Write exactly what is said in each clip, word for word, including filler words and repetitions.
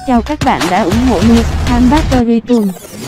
Chào các bạn đã ủng hộ News Time Battery Tool.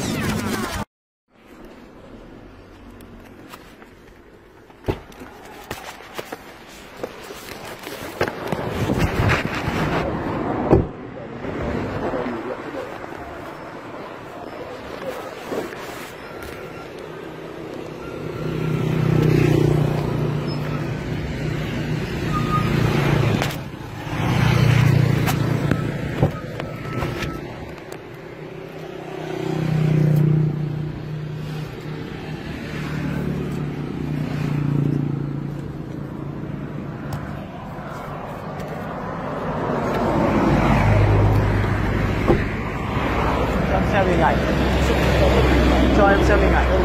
Xem hình ảnh, cho em xem hình ảnh.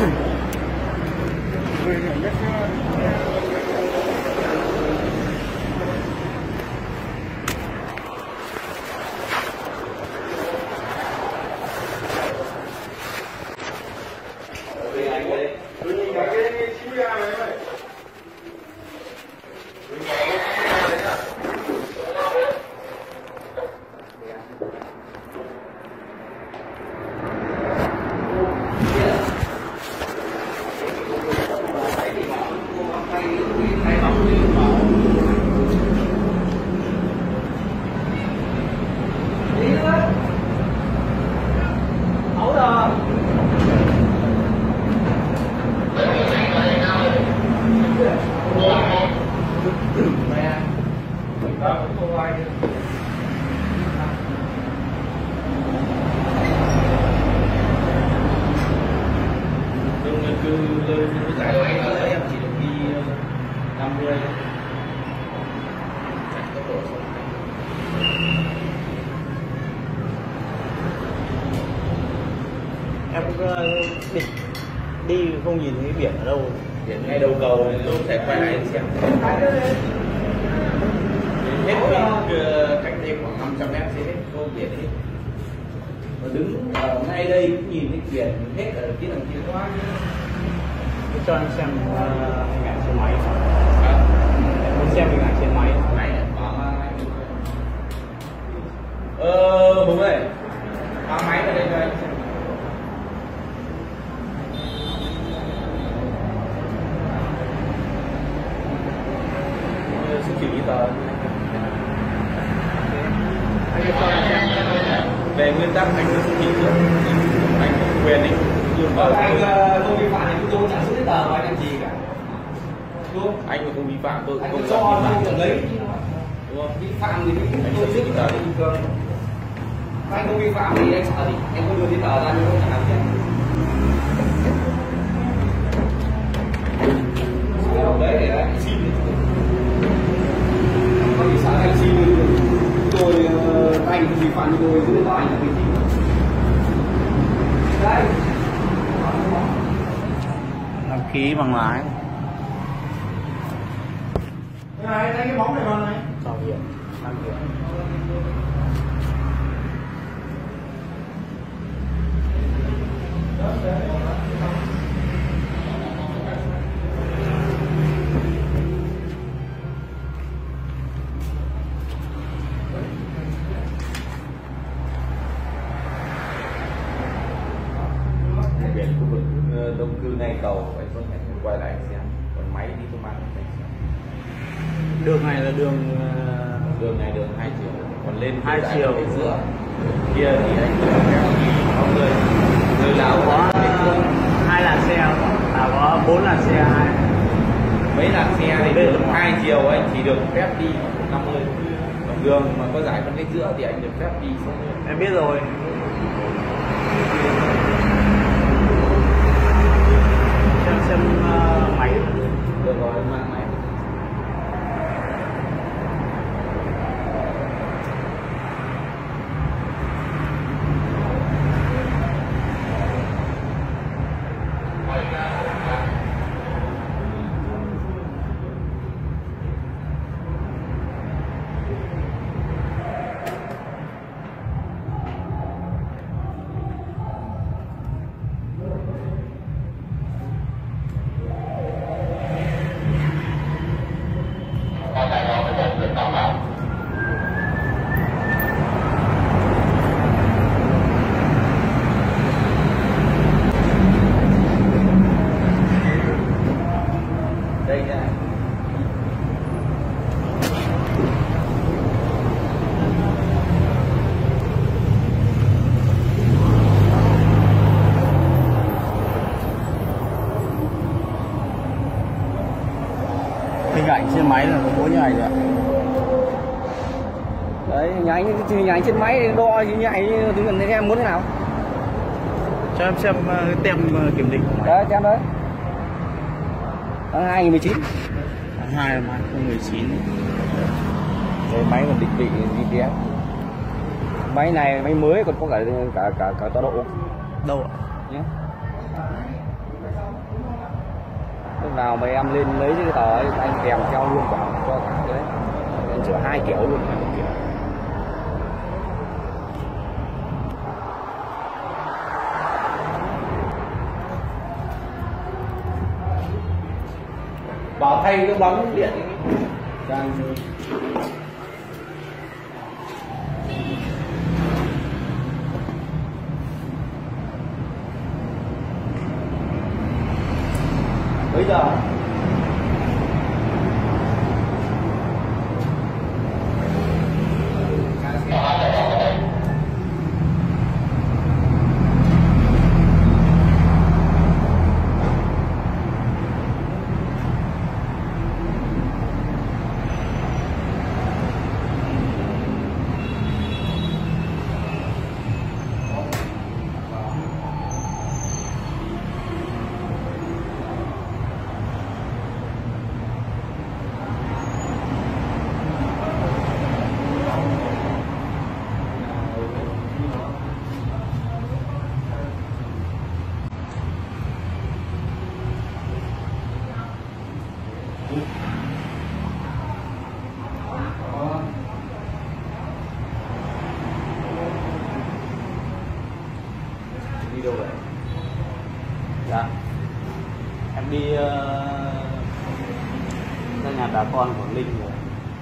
Cứ lên giải máy ở đấy em chỉ được đi năm mươi tốc độ. Em đi, đi không nhìn thấy biển ở đâu. Biển ngay đầu cầu này tôi phải quay lại xem. Hết cách đây khoảng năm trăm mét sẽ hết có biển hết. Và đứng ở ngay đây cũng nhìn thấy biển hết ở phía đằng kia quá. Cho em xem uh, hình ảnh trên máy. Em muốn xem hình ảnh trên máy. Máy ờ Hùng ơi, báo máy vào đây cho anh xem. Xin chỉ giấy tờ. Về nguyên tắc anh cứ chỉ trước, anh có quyền anh luôn bảo anh không vi phạm thì tôi chẳng giữ giấy tờ của anh làm gì cả, đúng không? Anh mà không vi phạm tôi Anh không cho vi anh phạm lấy, đúng không? vi phạm thì Anh tôi không giữ giấy giấy tờ tờ bình thường. Anh không vi phạm thì anh sợ gì? Anh không đưa giấy tờ ra nhưng không chẳng làm gì. Đấy để anh xin có gì sợ anh xin tôi anh không vi phạm thì tôi giữ giấy tờ anh là cái gì? Đây Đăng ký bằng lái. này, đây cái bóng này vào này. Bảo hiểm, đăng kiểm. Biển khu vực đông cư ngay cầu phải có thể quay lại xem, còn máy đi công an phải xem. Đường này là đường uh, Đường này đường hai chiều, còn lên hai chiều ở giữa kia thì anh có người người nào có hai làn xe, à có bốn làn xe, hai mấy làn xe thì đường hai chiều anh chỉ được phép đi năm mươi, còn đường mà có giải phân cách giữa thì anh được phép đi sáu mươi. em biết rồi. Xem xem uh, máy. Được rồi, mang máy. máy là có mỗi như này rồi ạ. Đấy, nhà anh, nhà anh trên máy đo như này thì gần em muốn thế nào? Cho em xem cái tem kiểm định của máy. Đấy, tem đấy. Tháng hai nghìn mười chín. Tháng hai năm hai không một chín. Đây máy còn định vị giê pê ét. Máy này máy mới còn có cả cả cả cả tọa độ. Đâu ạ? Nhé. Lúc nào mà em lên lấy cái tờ ấy, anh kèm theo luôn cả cho cả cái đấy. Em sửa hai kiểu luôn, hai kiểu. Bảo thay cái bóng điện Đang bây giờ đi đâu vậy? Dạ, em đi uh, ra nhà bà con của Linh rồi.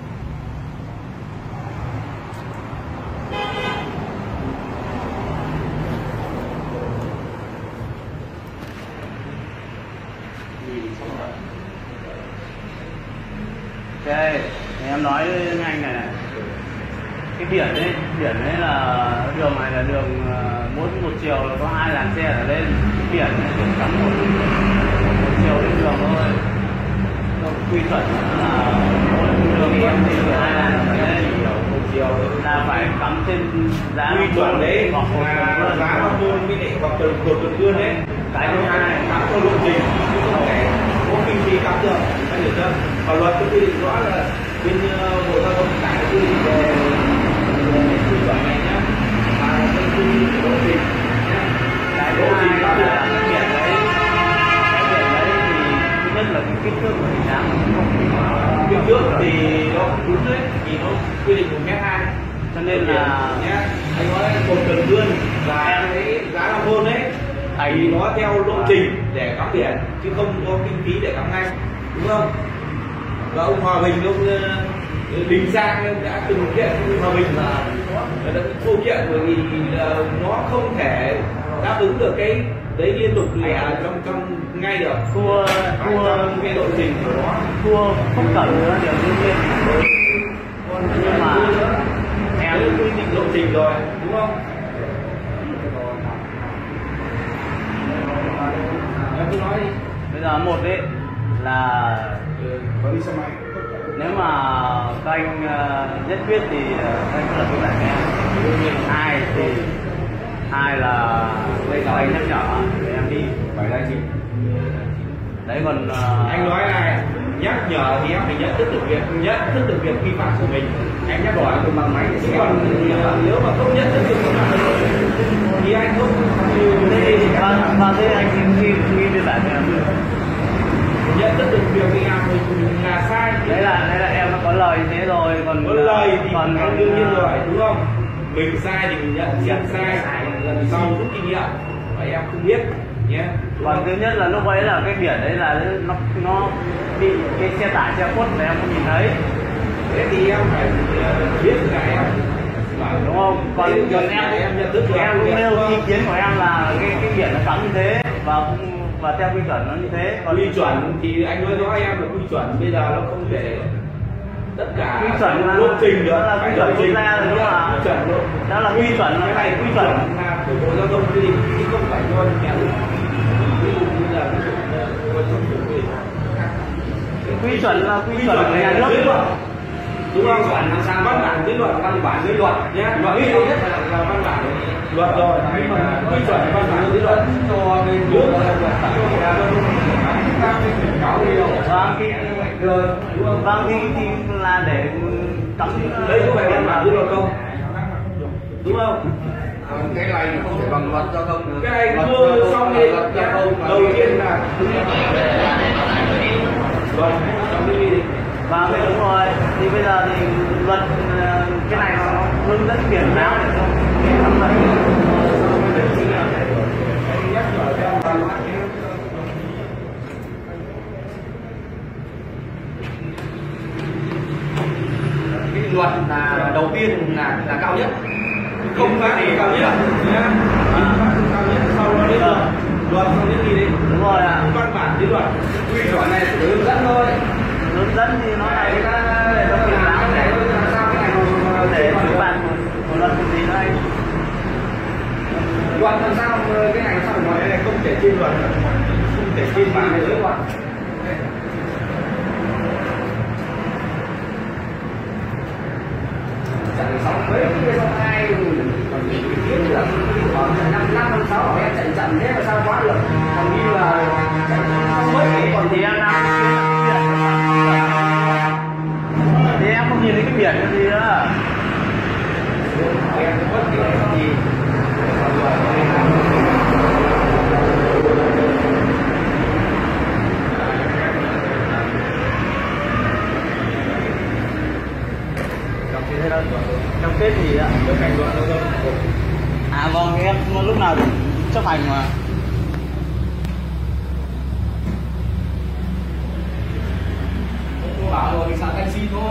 Ok, thì em nói với anh này này, cái biển đấy, biển đấy là đường này là đường uh, mỗi một chiều là có hai làn xe ở lên. Cái biển này biển cắm một, một chiều lên đường thôi. Nó quy chuẩn là mỗi đường đi hai làn ở lên, một chiều là phải cắm trên giá quy chuẩn đấy hoặc một là giá nó môn mới để hoặc từ từ từ ươn đấy. Cái thứ hai cắm theo lộ trình chứ không thể có kinh phí cắm được, anh hiểu chưa? Và luật cũng quy định rõ là bên uh, bộ giao thông vận tải quy định về quy chuẩn này nhá, và bên quy định lộ trình nhá. Cái thứ hai là cái biển đấy, cái biển đấy thì thứ nhất là cái kích thước của hình dáng nó không có kích thước thì nó đúng đấy, thì nó quy định một mét hai, cho nên là nhá. Anh nói một cần vươn là cái giá là môn đấy, thì nó theo lộ trình để cắm biển chứ không có kinh phí để cắm ngay, đúng không? Và ông Hòa Bình, ông Đình Sang đã từng kiện ông Hòa Bình là đã câu chuyện bởi vì nó không thể đáp ứng được cái đấy liên tục lẻ trong trong ngay được, thua thua trong cái lộ trình của nó, thua không cần nữa điều đương nhiên, nhưng mà em quy định lộ trình rồi, đúng không? Em cứ nói đi. Bây giờ một đấy là có đi xe máy. nếu mà các anh uh, nhất quyết thì uh, các anh có lập biên bản nghe. Hai thì hai là đây là anh nhắc nhở để em đi Phải ra chị. đấy, còn uh, Anh nói này, nhắc nhở thì em phải nhận thức được việc nhận thức được việc vi phạm của mình. Anh nhắc hỏi từ bằng máy chứ còn nếu mà không nhận thức được vi phạm thì anh không thế thì vâng vâng thế anh ghi ghi biên bản cho em. nhận thức được việc mình làm mình là sai. Đấy là đấy là em nó có lời như thế rồi, còn có lời thì còn anh đương nhiên rồi, đúng không? Mình sai thì mình nhận nhận sai, lần sau rút kinh nghiệm và em không biết nhé. Còn thứ nhất là lúc ấy là cái biển đấy là nó nó bị cái xe tải che khuất mà em không nhìn thấy. Thế thì em phải biết là em đúng không? Còn em, em em nhận thức em cũng nêu ý kiến của em là cái cái biển nó cắm như thế và và theo quy chuẩn nó như thế. Còn quy chuẩn thì anh nói rõ em là quy chuẩn bây giờ nó không thể tất cả quy chuẩn là lộ trình được, đó là quy chuẩn quốc gia rồi, đúng không ạ? Quy chuẩn luôn. Đó là quy chuẩn, cái này quy chuẩn là của bộ giao thông quy định chứ không phải do nhà nước. Ví dụ như là ví dụ trong quy định quy chuẩn là quy chuẩn của nhà nước. Đúng không? Văn bản văn bản dưới luật, văn bản dưới luật nhé. Luật quy định nhất là, là văn bản luật rồi, nhưng mà quy chuẩn văn bản dưới luật cho bên nước là vâng thì rồi vâng thì, thì là để cấm đấy có phải văn bản dưới luật không? Đúng không? Cái này không thể bằng luật giao thông được. Cái này chưa xong thì đầu tiên là luật trong cái quy định. Vâng, đúng rồi. Thì bây giờ thì luật cái này nó hướng dẫn biển báo để cho cái pháp luật. Cái luật là đầu tiên là là cao nhất, Không phá thì cao nhất nhá. Cao nhất sau đó đến luật. Luật sau đến gì đấy? Đúng rồi ạ. Văn bản dưới luật. quy chuẩn này chỉ hướng dẫn thôi. Hướng dẫn thì nó này Để nó biển báo này thôi, làm sao cái này nó để xử phạt của luật gì đây? luật làm sao cái này sao mà Cái này không thể trên luật, không thể trên bản này dưới luật. chạy xong mấy cái xong ai còn biết là khoảng năm năm năm sáu em chạy chậm thế mà sao quá được, còn như là chạy không mấy cái còn Thì em đang thì em không nhìn thấy cái biển cái gì nữa. em bất kỳ cái gì Cam kết gì ạ? Chấp hành luật giao thông. À vâng, em lúc nào cũng chấp hành mà. tôi bảo rồi sang taxi thôi.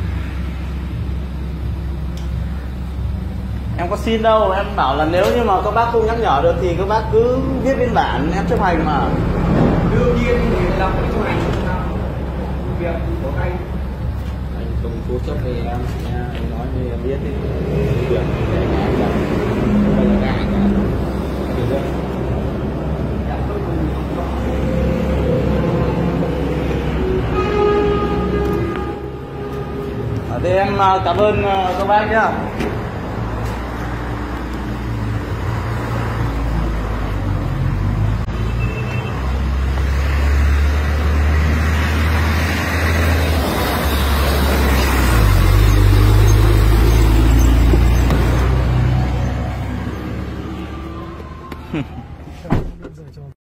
Em có xin đâu, em bảo là nếu như mà các bác không nhắc nhở được thì các bác cứ viết biên bản, em chấp hành mà. Đương nhiên thì làm cái chỗ này việc của anh Anh không cố chấp thì em nha, anh nói như em biết thì việc để anh làm không bao giờ ngại cả. Được chưa? Ở đây em cảm ơn các bác nhá. Hmm.